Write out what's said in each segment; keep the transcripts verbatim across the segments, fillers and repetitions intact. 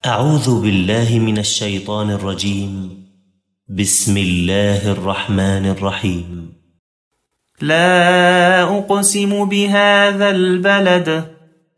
أعوذ بالله من الشيطان الرجيم. بسم الله الرحمن الرحيم. لا أقسم بهذا البلد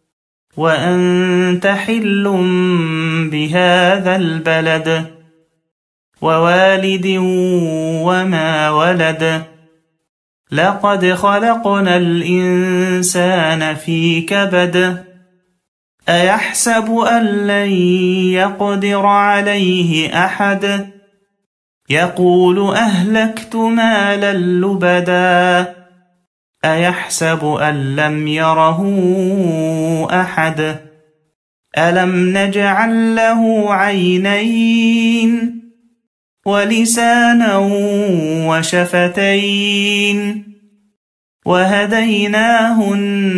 وأنت حل بهذا البلد ووالد وما ولد لقد خلقنا الإنسان في كبد أيحسب أن لن يقدر عليه أحد يقول أهلكت مالا لبدا أيحسب أن لم يره أحد ألم نجعل له عينين ولسانا وشفتين وهديناه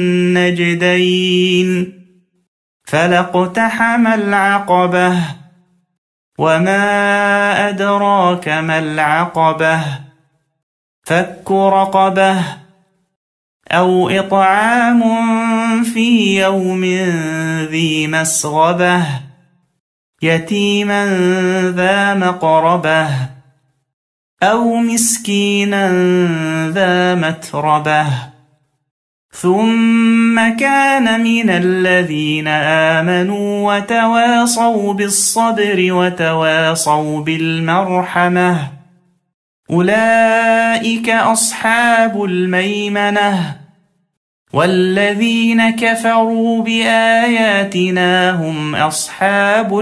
النجدين فلاقتحم العقبة وما أدراك ما العقبة فك رقبة أو إطعام في يوم ذي مسغبة يتيما ذا مقربة أو مسكينا ذا متربة ثم كان من الذين آمنوا وتواصوا بالصبر وتواصوا بالمرحمة أولئك أصحاب الميمنة والذين كفروا بآياتنا هم أصحاب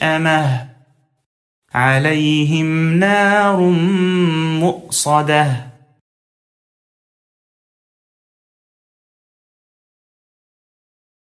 المشأمة عليهم نار مؤصدة.